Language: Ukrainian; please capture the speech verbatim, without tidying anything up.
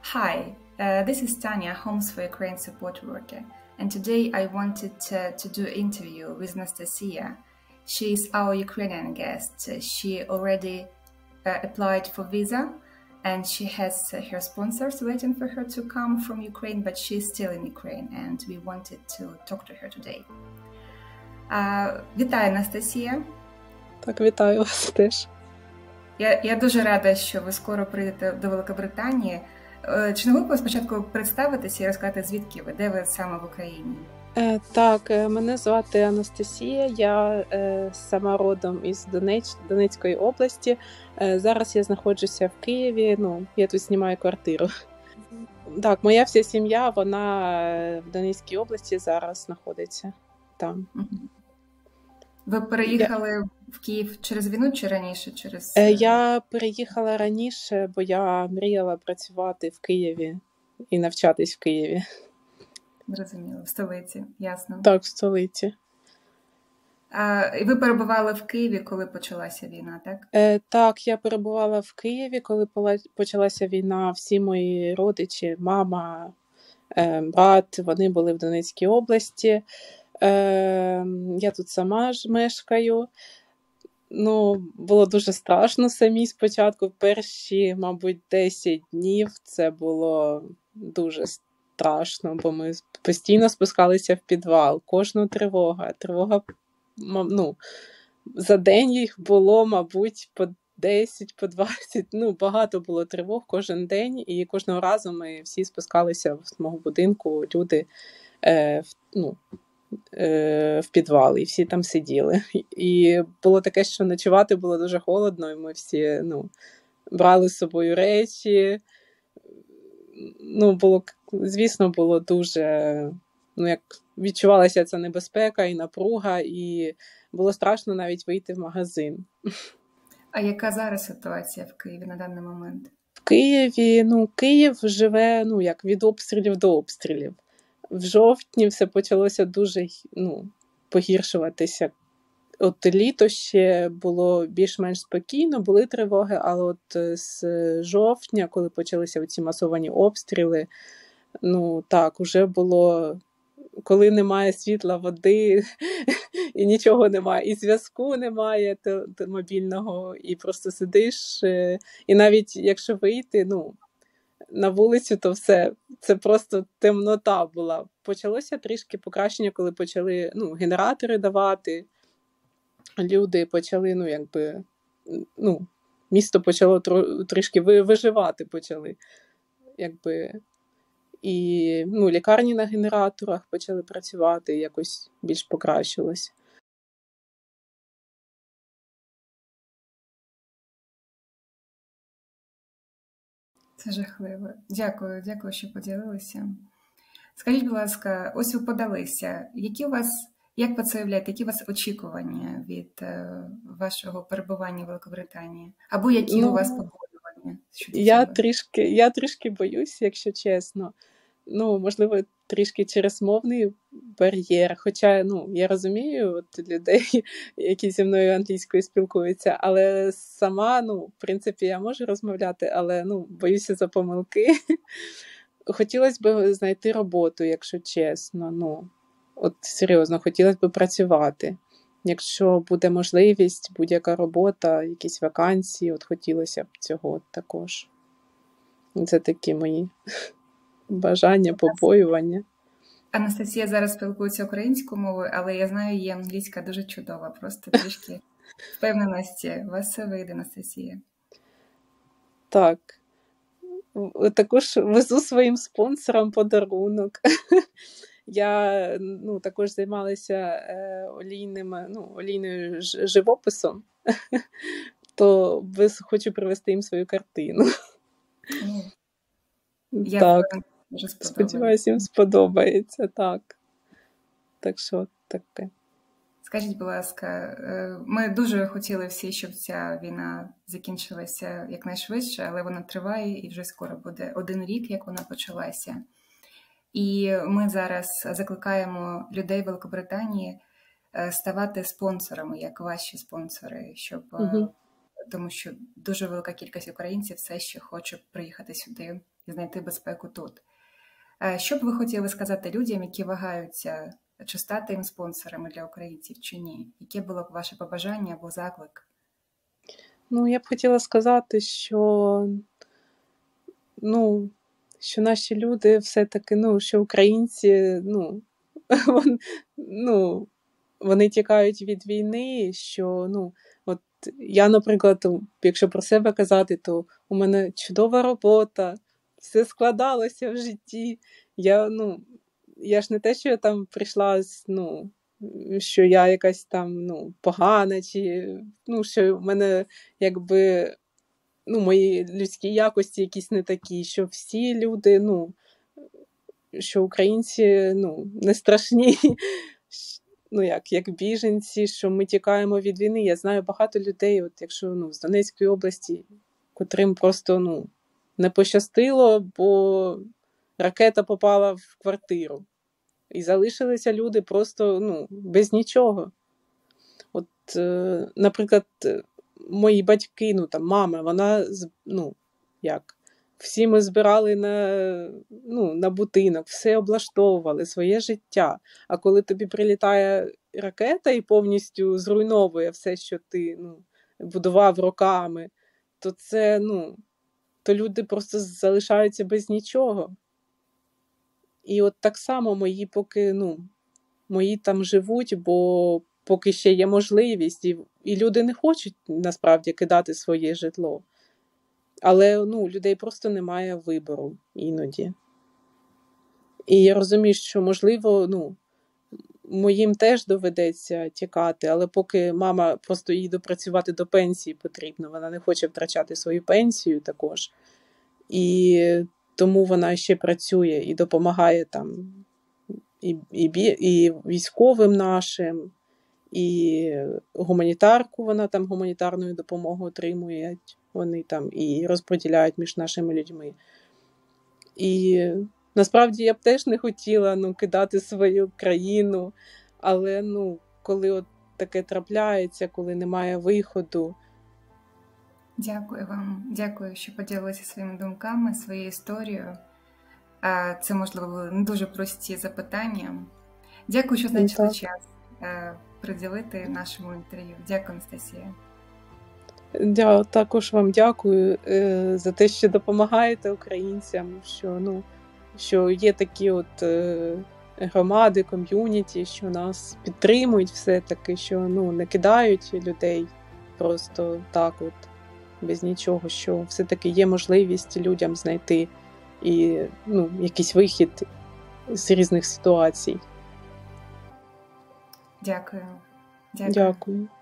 Hi, uh, this is Tanya, Homes for Ukraine support worker, and today I wanted to, to do an interview with Nastasia. She is our Ukrainian guest. She already uh, applied for visa, and she has uh, her sponsors waiting for her to come from Ukraine, but she's still in Ukraine, and we wanted to talk to her today. Uh, Вітаю, Анастасія. Так, вітаю вас теж. Я, я дуже рада, що ви скоро прийдете до Великобританії. Чи не могли б ви спочатку представитися і розказати, звідки ви, де ви саме в Україні? Е, так, мене звати Анастасія, я е, сама родом із Донеч... Донецької області. Е, зараз я знаходжуся в Києві, ну, я тут знімаю квартиру. Так, моя вся сім'я, вона в Донецькій області зараз знаходиться там. Ви переїхали я... в Київ через війну чи раніше? Через... Я переїхала раніше, бо я мріяла працювати в Києві і навчатись в Києві. Зрозуміло, в столиці, ясно. Так, в столиці. А, і ви перебували в Києві, коли почалася війна, так? Е, так, я перебувала в Києві, коли почалася війна. Всі мої родичі, мама, е, брат, вони були в Донецькій області. Е, я тут сама ж мешкаю. Ну, було дуже страшно самі спочатку. Перші, мабуть, десять днів це було дуже страшно, бо ми постійно спускалися в підвал. Кожна тривога. Тривога, ну, за день їх було, мабуть, по десять, по двадцять. Ну, багато було тривог кожен день, і кожного разу ми всі спускалися в мого будинку, люди, е, ну, в підвал, і всі там сиділи. І було таке, що ночувати було дуже холодно, і ми всі, ну, брали з собою речі. Ну, було, звісно, було дуже, ну, як відчувалася ця небезпека і напруга, і було страшно навіть вийти в магазин. А яка зараз ситуація в Києві на даний момент? В Києві, ну, Київ живе, ну, як від обстрілів до обстрілів. В жовтні все почалося дуже, ну, погіршуватися. От літо ще було більш-менш спокійно, були тривоги, але от з жовтня, коли почалися ці масовані обстріли, ну так, уже було, коли немає світла, води, і нічого немає, і зв'язку немає мобільного, і просто сидиш, і навіть якщо вийти, ну, на вулицю, то все, це просто темнота була. Почалося трішки покращення, коли почали, ну, генератори давати, люди почали, ну, якби, ну, місто почало трішки виживати почали, якби, і, ну, лікарні на генераторах почали працювати, якось більш покращилось. Це жахливо. Дякую, дякую, що поділилися. Скажіть, будь ласка, ось ви подалися. Які у вас, як ви це уявляєте, які у вас очікування від е, вашого перебування в Великобританії? Або які ну, у вас побоювання? Я трішки, я трішки боюсь, якщо чесно. Ну, можливо, трішки через мовний бар'єр. Хоча, ну, я розумію от, людей, які зі мною англійською спілкуються, але сама, ну, в принципі, я можу розмовляти, але, ну, боюся за помилки. Хотілося б знайти роботу, якщо чесно. Ну, от серйозно, хотілося б працювати. Якщо буде можливість, будь-яка робота, якісь вакансії, от хотілося б цього також. Це такі мої бажання, побоювання. Анастасія зараз спілкується українською мовою, але я знаю, її англійська дуже чудова. Просто трішки впевненості. У вас все вийде, Анастасія. Так. Також везу своїм спонсорам подарунок. Я, ну, також займалася е, олійним, ну, олійною живописом, то хочу привезти їм свою картину. Я так. Сподіваюся, їм сподобається, так. Так що таке. Скажіть, будь ласка, ми дуже хотіли всі, щоб ця війна закінчилася якнайшвидше, але вона триває і вже скоро буде один рік, як вона почалася. І ми зараз закликаємо людей Великобританії ставати спонсорами, як ваші спонсори, щоб, угу. тому що дуже велика кількість українців все ще хоче приїхати сюди і знайти безпеку тут. Що б ви хотіли сказати людям, які вагаються, чи стати їм спонсорами для українців, чи ні? Яке було б ваше побажання або заклик? Ну, я б хотіла сказати, що, ну, що наші люди все-таки, ну, що українці, ну, вон, ну, вони тікають від війни, що, ну, от я, наприклад, якщо про себе казати, то у мене чудова робота, все складалося в житті. Я, ну, я ж не те, що я там прийшла, ну, що я якась там, ну, погана, чи, ну, що в мене, якби, ну, мої людські якості якісь не такі, що всі люди, ну, що українці, ну, не страшні, ну, як, як біженці, що ми тікаємо від війни. Я знаю багато людей, от якщо, ну, з Донецької області, котрим просто, ну, не пощастило, бо ракета попала в квартиру. І залишилися люди просто, ну, без нічого. От, е, наприклад, мої батьки, ну, там, мама, вона, ну, як, всі ми збирали на, ну, на будинок, все облаштовували, своє життя. А коли тобі прилітає ракета і повністю зруйновує все, що ти, ну, будував роками, то це, ну, то люди просто залишаються без нічого. І от так само мої поки, ну, мої там живуть, бо поки ще є можливість, і, і люди не хочуть насправді кидати своє житло. Але, ну, людей просто немає вибору іноді. І я розумію, що, можливо, ну, моїм теж доведеться тікати, але поки мама просто їй допрацювати до пенсії потрібно, вона не хоче втрачати свою пенсію також. І тому вона ще працює і допомагає там і, і, і військовим нашим, і гуманітарку вона там гуманітарну допомогу отримує, вони там і розподіляють між нашими людьми. І насправді я б теж не хотіла, ну, кидати свою країну, але, ну, коли от таке трапляється, коли немає виходу. Дякую вам. Дякую, що поділилися своїми думками, своєю історією. Це, можливо, були не дуже прості запитання. Дякую, що знайшли час приділити нашому інтерв'ю. Дякую, Анастасія. Я також вам дякую е, за те, що допомагаєте українцям, що, ну, що є такі от е, громади, ком'юніті, що нас підтримують все-таки, що, ну, не кидають людей просто так от, без нічого, що все-таки є можливість людям знайти і, ну, якийсь вихід з різних ситуацій. Дякую. Дякую. Дякую.